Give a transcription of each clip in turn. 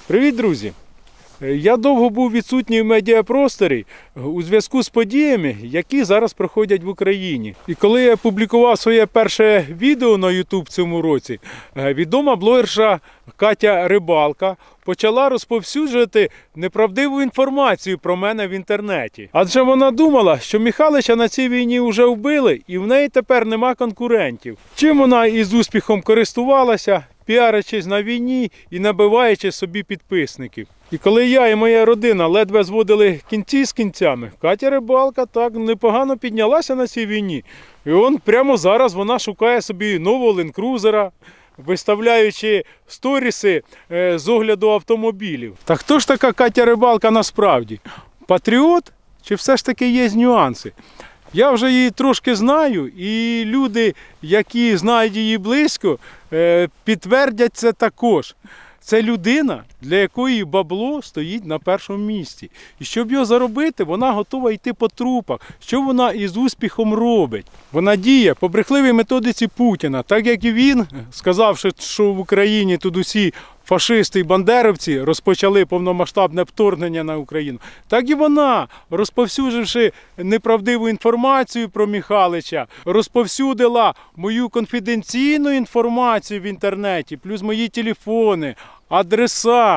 Привіт, друзі! Я довго був відсутній в медіапросторі у зв'язку з подіями, які зараз проходять в Україні. І коли я публікував своє перше відео на YouTube в цьому році, відома блогерша Катя Рибалка почала розповсюджувати неправдиву інформацію про мене в інтернеті. Адже вона думала, що Михайлича на цій війні вже вбили і в неї тепер нема конкурентів. Чим вона із успіхом користувалася, піарячись на війні і набиваючи собі підписників. І коли я і моя родина ледве зводили кінці з кінцями, Катя Рибалка так непогано піднялася на цій війні. І прямо зараз вона шукає собі нового ленд-крузера, виставляючи сторіси з огляду автомобілів. Та хто ж така Катя Рибалка насправді? Патріот? Чи все ж таки є нюанси? Я вже її трошки знаю, і люди, які знають її близько, підтвердять це також. Це людина, для якої бабло стоїть на першому місці. І щоб його заробити, вона готова йти по трупах. Що вона із успіхом робить? Вона діє по брехливій методиці Путіна. Так як і він, сказавши, що в Україні тут усі фашисти і бандеровці розпочали повномасштабне вторгнення на Україну, так і вона, розповсюдивши неправдиву інформацію про Михайлича, розповсюдила мою конфіденційну інформацію в інтернеті, плюс мої телефони, адреса,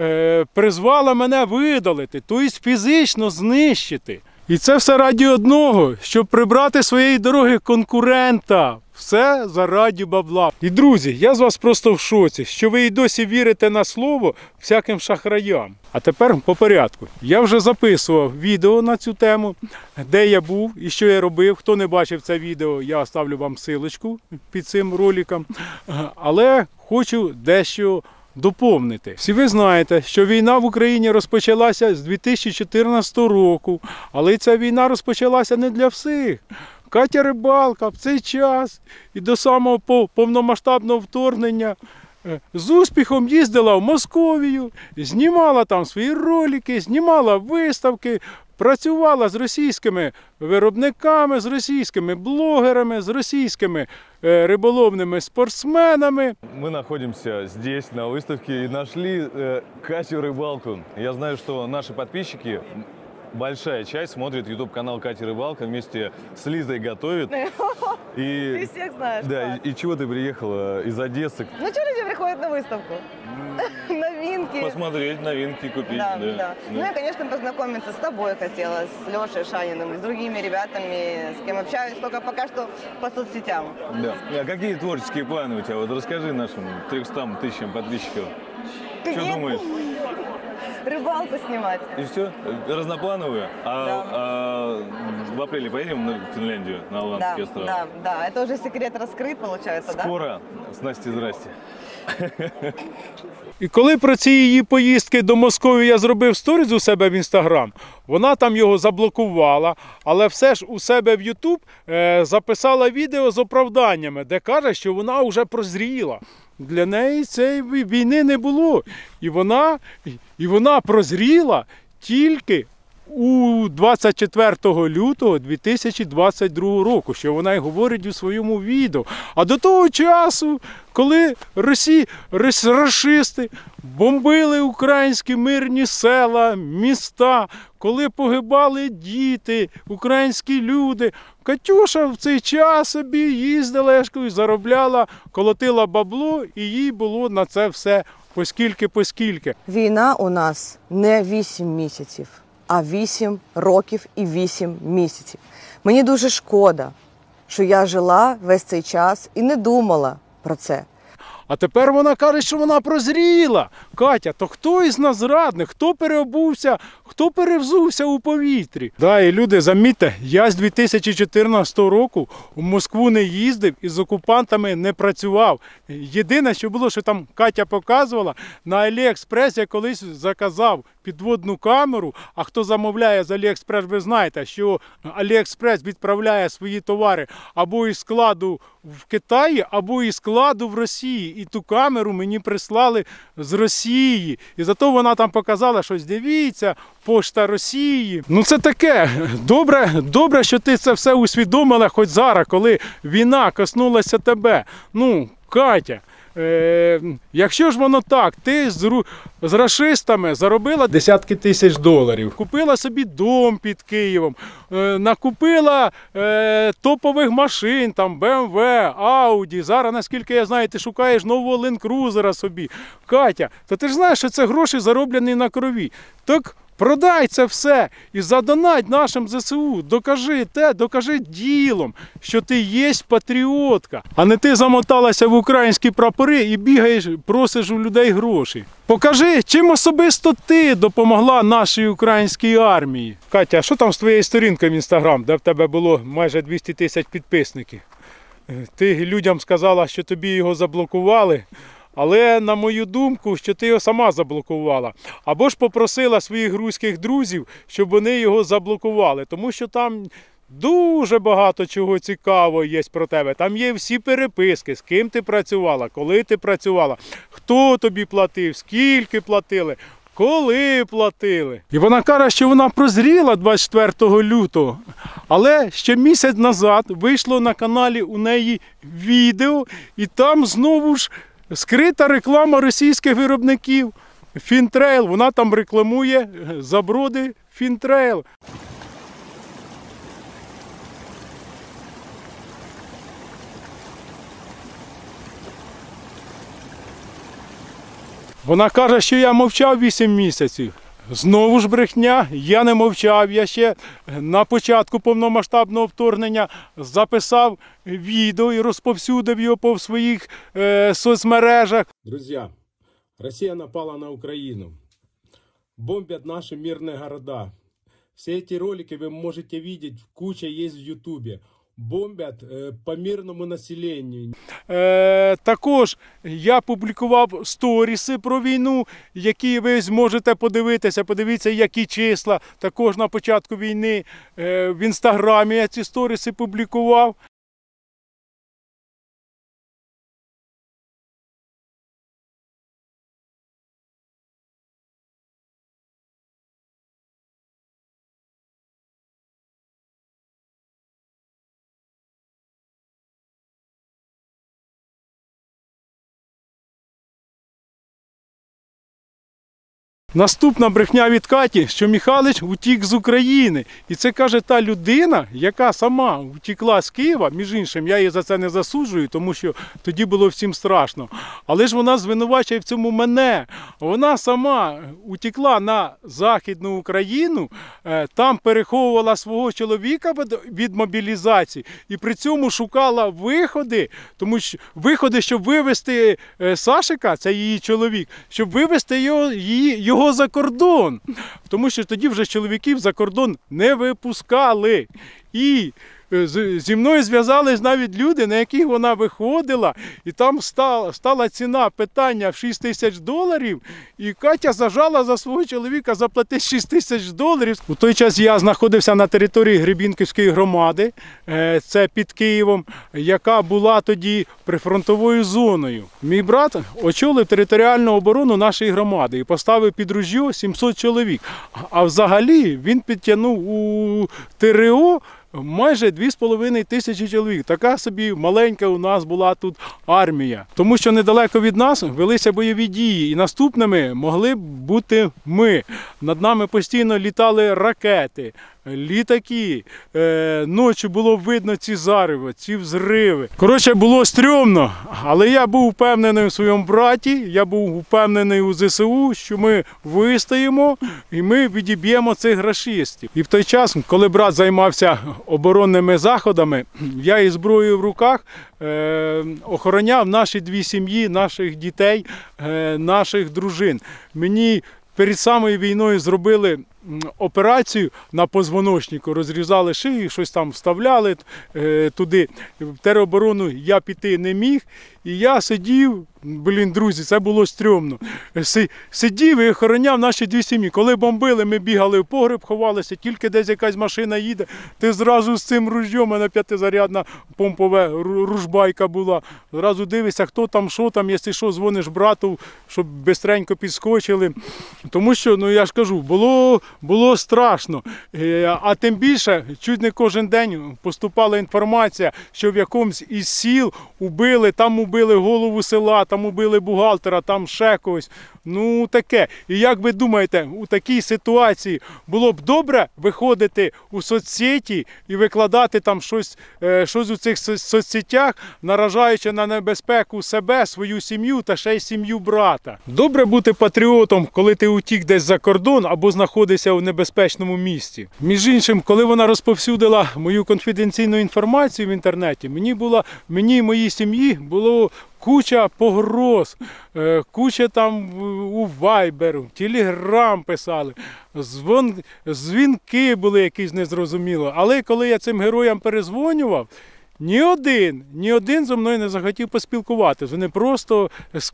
призвала мене видалити, тобто фізично знищити. І це все раді одного, щоб прибрати своєї дороги конкурента. Все заради бабла. І, друзі, я з вас просто в шоці, що ви і досі вірите на слово всяким шахраям. А тепер по порядку. Я вже записував відео на цю тему, де я був і що я робив. Хто не бачив це відео, я оставлю вам ссылочку під цим роликом. Але хочу дещо доповнити. Всі ви знаєте, що війна в Україні розпочалася з 2014 року, але ця війна розпочалася не для всіх. Катя Рибалка в цей час і до самого повномасштабного вторгнення з успіхом їздила в Московію, знімала там свої ролики, знімала виставки, працювала з російськими виробниками, з російськими блогерами, з російськими риболовными спортсменами. Мы находимся здесь, на выставке, и нашли Катю Рыбалку. Я знаю, что наши подписчики, большая часть, смотрит YouTube-канал Кати Рыбалка, вместе с Лизой готовит. Ты всех знаешь. Да, и чего ты приехала из Одессы? Ну, что люди приходят на выставку? Новинки. Посмотреть, новинки купить. Да. Ну, я, конечно, познакомиться с тобой хотела, с Лешей Шаниным, с другими ребятами, с кем общаюсь, только пока что по соцсетям. Да. А какие творческие планы у тебя? Вот расскажи нашим 300 тысячам подписчиков. Что думаешь? Рыбалку снимать. И все? Разноплановые? А в апреле поедем в Финляндию, на Аландские острова? Да. Это уже секрет раскрыт, получается, да? Скоро. С Настей здрасте. І коли про ці її поїздки до Москви я зробив сторіз у себе в Інстаграм, вона там його заблокувала, але все ж у себе в Ютуб записала відео з оправданнями, де каже, що вона вже прозріла. Для неї цієї війни не було. І вона прозріла тільки у 24 лютого 2022 року, що вона й говорить у своєму відео. А до того часу, коли рашисти бомбили українські мирні села, міста, коли погибали діти, українські люди, Катюша в цей час собі їздила, заробляла, колотила бабло, і їй було на це все поскільки. Війна у нас не 8 місяців, а 8 років і 8 місяців. Мені дуже шкода, що я жила весь цей час і не думала про це. А тепер вона каже, що вона прозріла. Катя, то хто із нас зрадник? Хто переобувся, хто перевзувся у повітрі? Да, і люди, замітьте, я з 2014 року у Москву не їздив і з окупантами не працював. Єдине, що було, що там Катя показувала, на Аліекспрес я колись заказав підводну камеру, а хто замовляє з Аліекспрес, ви знаєте, що Аліекспрес відправляє свої товари або із складу в Китаї, або із складу в Росії. І ту камеру мені прислали з Росії. І зато вона там показала, що дивіться, пошта Росії. Ну це таке. Добре, що ти це все усвідомила хоч зараз, коли війна коснулася тебе. Ну, Катя, Якщо ж воно так, ти з рашистами заробила десятки тисяч доларів, купила собі дом під Києвом, накупила топових машин, там BMW, Audi, зараз, наскільки я знаю, ти шукаєш нового Land Cruiser собі. Катя, то ти ж знаєш, що це гроші зароблені на крові. Так продай це все і задонать нашим ЗСУ. Докажи ділом, що ти є патріотка, а не ти замоталася в українські прапори і бігаєш, просиш у людей гроші. Покажи, чим особисто ти допомогла нашій українській армії. Катя, а що там з твоєю сторінкою в Інстаграм, де в тебе було майже 200 тисяч підписників? Ти людям сказала, що тобі його заблокували. Але, на мою думку, що ти його сама заблокувала. Або ж попросила своїх руських друзів, щоб вони його заблокували. Тому що там дуже багато чого цікавого є про тебе. Там є всі переписки, з ким ти працювала, коли ти працювала, хто тобі платив, скільки платили, коли платили. І вона каже, що вона прозріла 24 лютого. Але ще місяць назад вийшло на каналі у неї відео, і там знову ж скрита реклама російських виробників. Фінтрейл, вона там рекламує заброди Фінтрейл. Вона каже, що я мовчав 8 місяців. Знову ж брехня, я не мовчав, я ще на початку повномасштабного вторгнення записав відео і розповсюдив його по своїх соцмережах. Друзі, Росія напала на Україну, бомбят наши мирные города. Все эти ролики вы можете видеть, куча есть в Ютубе. Бомбят по мирному населенню. Також я публікував сторіси про війну, які ви зможете подивитися. Подивіться, які числа. Також на початку війни в Інстаграмі я ці сторіси публікував. Наступна брехня від Каті, що Михайлович утік з України. І це каже та людина, яка сама втекла з Києва. Між іншим, я її за це не засуджую, тому що тоді було всім страшно. Але ж вона звинувачує в цьому мене. Вона сама утекла на Західну Україну, там переховувала свого чоловіка від мобілізації і при цьому шукала виходи, щоб вивезти Сашика, це її чоловік, щоб вивезти його за кордон, тому що тоді вже чоловіків за кордон не випускали. І зі мною зв'язались навіть люди, на яких вона виходила, і там стала ціна питання в $6 000, і Катя зажала за свого чоловіка заплатити $6 000. У той час я знаходився на території Гребінківської громади, це під Києвом, яка була тоді прифронтовою зоною. Мій брат очолив територіальну оборону нашої громади і поставив під ружьо 700 чоловік. А взагалі він підтягнув у ТРО майже 2500 чоловік. Така собі маленька у нас була тут армія. Тому що недалеко від нас велися бойові дії. І наступними могли б бути ми. Над нами постійно літали ракети, літаки. Ночі було видно ці зариви, ці взриви. Коротше, було стрьомно. Але я був впевнений у своєму браті, я був впевнений у ЗСУ, що ми вистоїмо і ми відіб'ємо цих рашистів. І в той час, коли брат займався оборонними заходами, я із зброєю в руках охороняв наші 2 сім'ї, наших дітей, наших дружин. Мені перед самою війною зробили операцію на позвоночнику, розрізали шию, щось там вставляли туди. В тероборону я піти не міг. І я сидів, друзі, це було стрьомно. Сидів і охороняв наші 2 сім'ї. Коли бомбили, ми бігали в погреб, ховалися, тільки десь якась машина їде, ти зразу з цим ружьом, у мене 5-зарядна помпова ружбайка була. Зразу дивишся, хто там, що там, якщо що, дзвониш брату, щоб бистренько підскочили. Тому що, я ж кажу, було було страшно. А тим більше, чуть не кожен день поступала інформація, що в якомусь із сіл там убили голову села, там убили бухгалтера, там ще когось. Ну таке. І як ви думаєте, у такій ситуації було б добре виходити у соцсеті і викладати там щось у цих соцсетях, наражаючи на небезпеку себе, свою сім'ю та ще й сім'ю брата? Добре бути патріотом, коли ти утік десь за кордон або знаходишся у небезпечному місці. Між іншим, коли вона розповсюдила мою конфіденційну інформацію в інтернеті, мені і моїй сім'ї було куча погроз, куча там у Viber, Telegram писали, дзвінки були якісь незрозуміло. Але коли я цим героям перезвонював, ні один зі мною не захотів поспілкуватися. Вони просто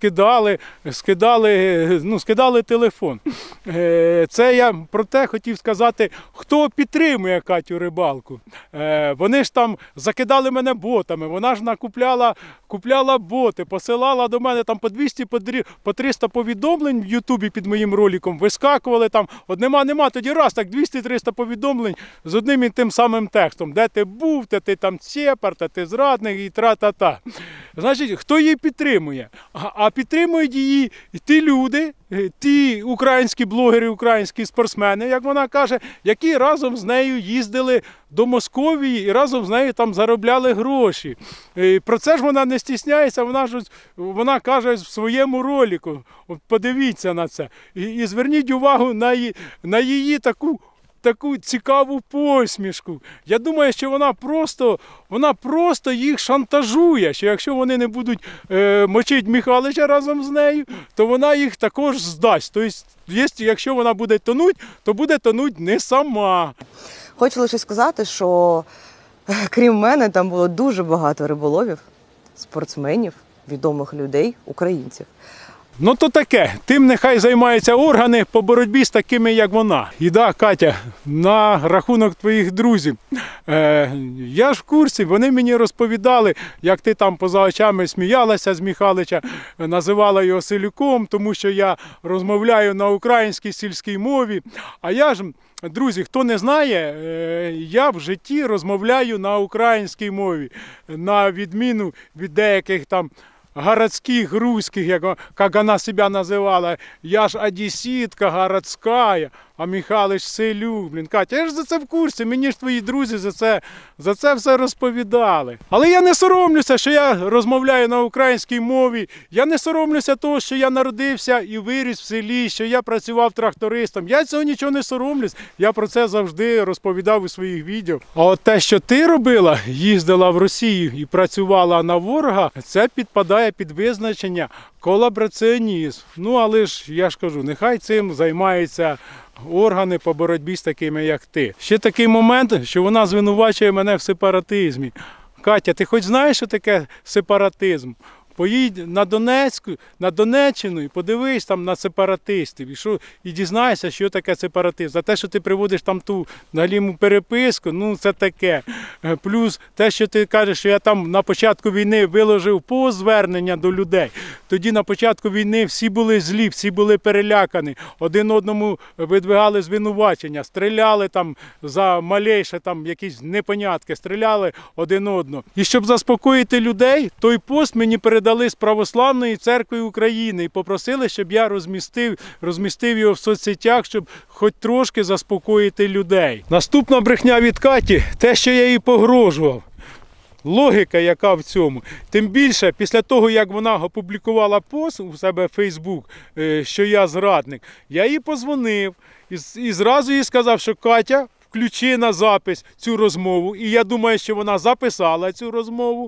скидали телефон. Це я про те хотів сказати, хто підтримує Катю Рибалку. Вони ж там закидали мене ботами, вона ж купляла боти, посилала до мене там по 200, по 300 повідомлень в Ютубі під моїм роликом, вискакували там, от нема, тоді раз, так 200-300 повідомлень з одним і тим самим текстом. Де ти був, де ти там цєпар, та ти зрадник і тра-та-та. Значить, хто її підтримує? А підтримують її ті люди, ті українські блогери, українські спортсмени, як вона каже, які разом з нею їздили до Московії і разом з нею там заробляли гроші. І про це ж вона не стісняється, вона каже в своєму ролику. От подивіться на це. І зверніть увагу на її таку цікаву посмішку. Я думаю, що вона просто їх шантажує, що якщо вони не будуть мочити Михайлича разом з нею, то вона їх також здасть. Тобто, якщо вона буде тонуть, то буде тонуть не сама. Хочу лише сказати, що крім мене там було дуже багато риболовів, спортсменів, відомих людей, українців. Ну то таке, тим нехай займаються органи по боротьбі з такими, як вона. І да, Катя, на рахунок твоїх друзів. Я ж в курсі, вони мені розповідали, як ти там поза очами сміялася з Михайлича, називала його селюком, тому що я розмовляю на українській сільській мові. А я ж, друзі, хто не знає, я в житті розмовляю на українській мові, на відміну від деяких там городских, русских, как она себя называла. Я ж одеситка городская, а Михайлович селюк. Блін, Катя, я ж за це в курсі, мені ж твої друзі за це все розповідали. Але я не соромлюся, що я розмовляю на українській мові. Я не соромлюся того, що я народився і виріс в селі, що я працював трактористом. Я цього нічого не соромлюсь. Я про це завжди розповідав у своїх відео. А от те, що ти робила, їздила в Росію і працювала на ворога, це підпадає під визначення колабораціонізм. Ну, але ж, я ж кажу, нехай цим займаються органи по боротьбі з такими, як ти. Ще такий момент, що вона звинувачує мене в сепаратизмі. Катя, ти хоч знаєш, що таке сепаратизм? Поїдь на Донеччину і подивись там на сепаратистів. І дізнайся, що таке сепаратизм. За те, що ти приводиш там ту галіму переписку, ну це таке. Плюс те, що ти кажеш, що я там на початку війни виложив звернення до людей. Тоді на початку війни всі були злі, всі були перелякані. Один одному видвигали звинувачення, стріляли там за малейше там якісь непонятки, стріляли один одного. І щоб заспокоїти людей, той пост мені передали з Православної церкви України і попросили, щоб я розмістив його в соцсетях, щоб хоч трошки заспокоїти людей. Наступна брехня від Каті – те, що я їй погрожував. Логіка, яка в цьому. Тим більше, після того, як вона опублікувала пост у себе в Facebook, що я зрадник, я їй подзвонив і зразу їй сказав, що Катя, включи на запис цю розмову. І я думаю, що вона записала цю розмову.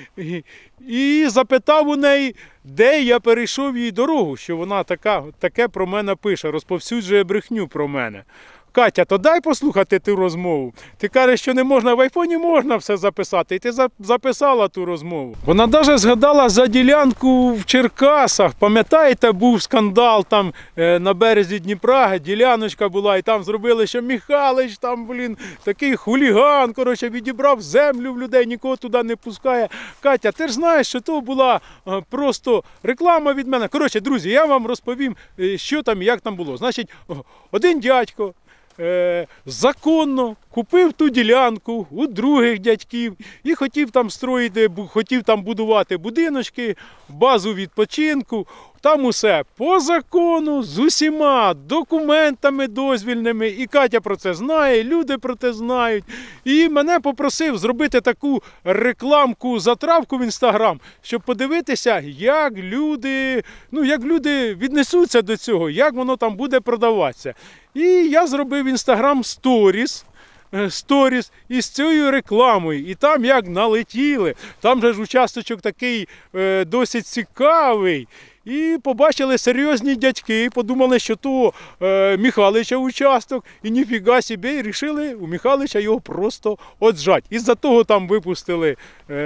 І запитав у неї, де я перейшов їй дорогу, що вона таке про мене пише, розповсюджує брехню про мене. Катя, то дай послухати ту розмову. Ти кажеш, що не можна, в айфоні можна все записати, і ти записала ту розмову. Вона навіть згадала за ділянку в Черкасах. Пам'ятаєте, був скандал там на березі Дніпра, діляночка була, і там зробили, що Михайлич там, такий хуліган, відібрав землю в людей, нікого туди не пускає. Катя, ти ж знаєш, що то була просто реклама від мене. Друзі, я вам розповім, що там і як там було. Значить, один дядько законно купив ту ділянку у других дядьків і хотів там строїти, хотів там будувати будиночки, базу відпочинку. Там усе по закону, з усіма документами дозвільними. І Катя про це знає, люди про це знають. І мене попросив зробити таку рекламку, затравку в Інстаграм, щоб подивитися, як люди віднесуться до цього, як воно там буде продаватися. І я зробив Інстаграм сторіс із цією рекламою. І там як налетіли. Там же ж участочок такий досить цікавий. І побачили серйозні дядьки, подумали, що то Михайлича участок, і ніфіга собі, і вирішили у Михайлича його просто отжати. Із-за того там випустили,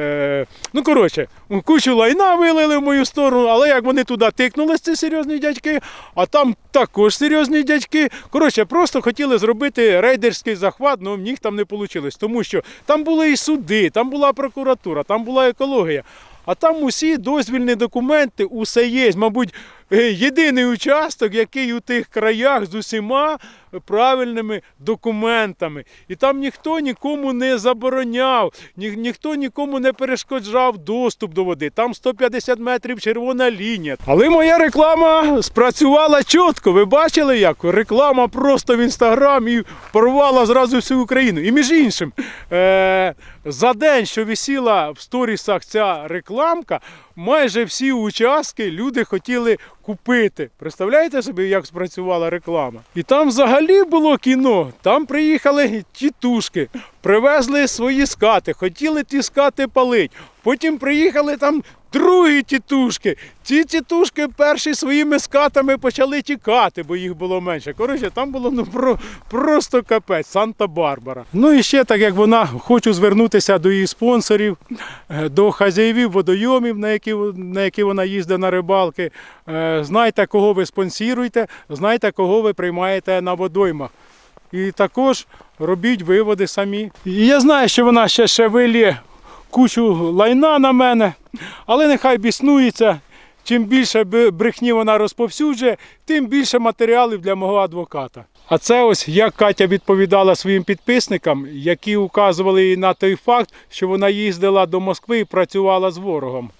кучу лайна вилили в мою сторону, але як вони туди тикнулись, ці серйозні дядьки, а там також серйозні дядьки. Просто хотіли зробити рейдерський захват, але в них там не вийшло, тому що там були і суди, там була прокуратура, там була екологія. А там усі дозвільні документи, усе є. Мабуть, єдиний участок, який у тих краях з усіма правильними документами. І там ніхто нікому не забороняв, ніхто нікому не перешкоджав доступ до води. Там 150 метрів червона лінія. Але моя реклама спрацювала чітко. Ви бачили як? Реклама просто в Інстаграм і порвала зразу всю Україну. І між іншим, за день, що висіла в сторісах ця рекламка, майже всі участки люди хотіли купити. Представляєте собі, як спрацювала реклама? І там взагалі було кіно. Там приїхали тітушки, привезли свої скати, хотіли ті скати палити. Потім приїхали там другі тітушки. Ці тітушки перші своїми скатами почали тікати, бо їх було менше. Там було просто капець, Санта-Барбара. І ще, так як хочу звернутися до її спонсорів, до хазяївів водойомів, на які вона їздить на рибалки. Знайте, кого ви спонсоруєте, знайте, кого ви приймаєте на водоймах. І також робіть виводи самі. І я знаю, що вона ще вилє кучу лайна на мене, але нехай біснується. Чим більше брехні вона розповсюджує, тим більше матеріалів для мого адвоката. А це ось як Катя відповідала своїм підписникам, які указували їй на той факт, що вона їздила до Москви і працювала з ворогом.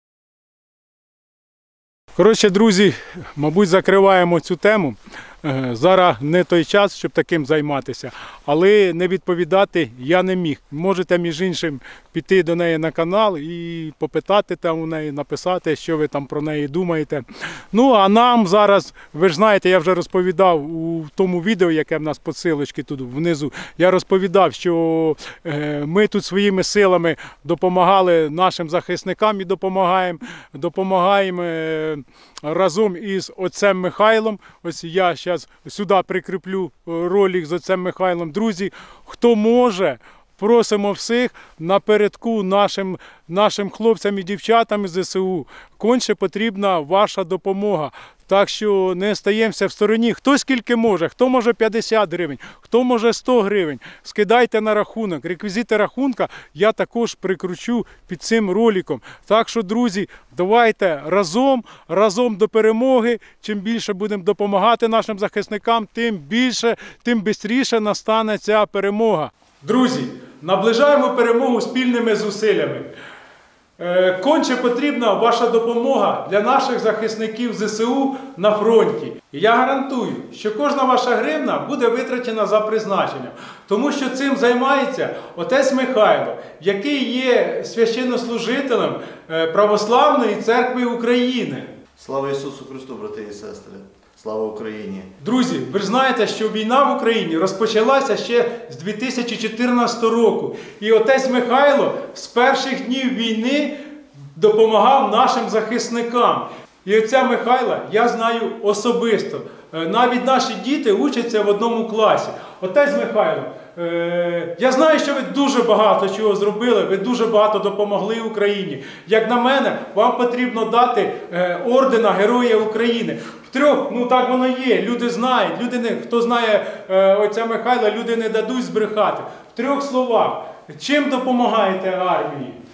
Друзі, мабуть, закриваємо цю тему. Зараз не той час, щоб таким займатися, але не відповідати я не міг. Можете, між іншим, піти до неї на канал і попитати там у неї, написати, що ви там про неї думаєте. А нам зараз, ви ж знаєте, я вже розповідав у тому відео, яке в нас посилочки тут внизу, я розповідав, що ми тут своїми силами допомагали нашим захисникам і допомагаємо разом із отцем Михайлом. Ось я зараз сюди прикріплю ролик з отцем Михайлом. Друзі, хто може, просимо всіх напередку нашим хлопцям і дівчатам з ЗСУ. Конче потрібна ваша допомога. Так що не стаємося в стороні. Хто скільки може, хто може 50 гривень, хто може 100 гривень. Скидайте на рахунок. Реквізити рахунка я також прикручу під цим роликом. Так що, друзі, давайте разом до перемоги. Чим більше будемо допомагати нашим захисникам, тим швидше настане ця перемога. Друзі, наближаємо перемогу спільними зусиллями. Конче потрібна ваша допомога для наших захисників ЗСУ на фронті. І я гарантую, що кожна ваша гривна буде витрачена за призначенням. Тому що цим займається отець Михайло, який є священнослужителем Православної церкви України. Слава Ісусу Христу, брати і сестри! Слава Україні! Друзі, ви ж знаєте, що війна в Україні розпочалася ще з 2014 року. І отець Михайло з перших днів війни допомагав нашим захисникам. І отця Михайла я знаю особисто. Навіть наші діти учаться в одному класі. Отець Михайло, я знаю, що ви дуже багато чого зробили, ви дуже багато допомогли Україні. Як на мене, вам потрібно дати ордена Героя України. Втрьох, так воно є, люди знають, хто знає отця Михайла, люди не дадуть збрехати. В 3 словах, чим допомагаєте армії?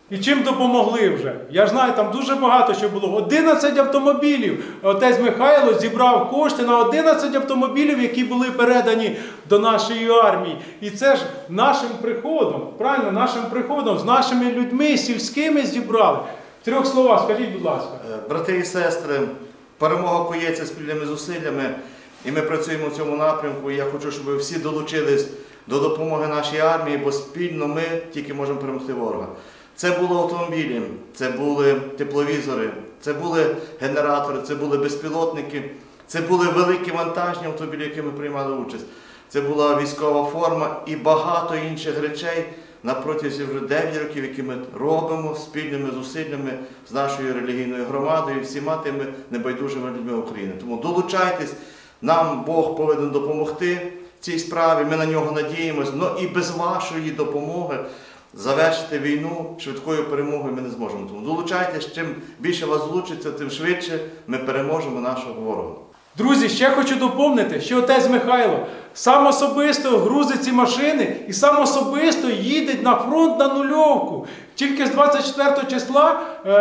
І чим допомогли вже? Я ж знаю, там дуже багато що було. 11 автомобілів. Отець Михайло зібрав кошти на 11 автомобілів, які були передані до нашої армії. І це ж нашим приходом, правильно, нашим приходом, з нашими людьми сільськими зібрали. В 3 словах, скажіть, будь ласка. Брати і сестри, перемога коється спільними зусиллями, і ми працюємо в цьому напрямку. І я хочу, щоб ви всі долучились до допомоги нашій армії, бо спільно ми тільки можемо перемогти ворога. Це були автомобілі, це були тепловізори, це були генератори, це були безпілотники, це були великі вантажні автомобілі, в яких ми приймали участь. Це була військова форма і багато інших речей на протязі вже 9 років, які ми робимо спільними зусиллями з нашою релігійною громадою і всіма тими небайдужими людьми України. Тому долучайтесь, нам Бог повинен допомогти в цій справі, ми на нього надіємось, але і без вашої допомоги завершити війну швидкою перемогою ми не зможемо. Тому долучайтесь, чим більше вас долучиться, тим швидше ми переможемо нашого ворога. Друзі, ще хочу доповнити, що отець Михайло сам особисто грузить ці машини і сам особисто їде на фронт на нульовку. Тільки з 24 числа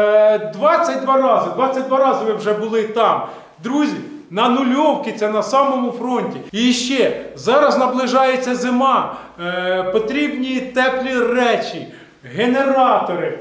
22 рази ви вже були там. Друзі, на нульовці, це на самому фронті. І ще, зараз наближається зима, потрібні теплі речі, генератори,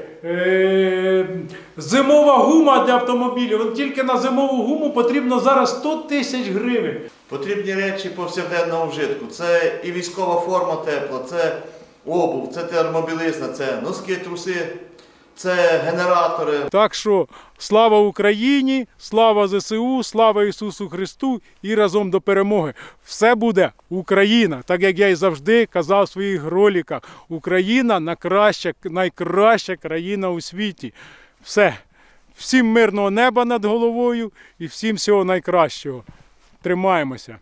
зимова гума для автомобілів. Тільки на зимову гуму потрібно зараз 100 тисяч гривень. Потрібні речі повсякденного вжитку. Це і військова форма тепла, це обув, це термобілизна, це носки, труси, це генератори. Так що слава Україні, слава ЗСУ, слава Ісусу Христу і разом до перемоги. Все буде Україна, так як я і завжди казав в своїх роликах. Україна найкраща країна у світі. Все. Всім мирного неба над головою і всім всього найкращого. Тримаємося.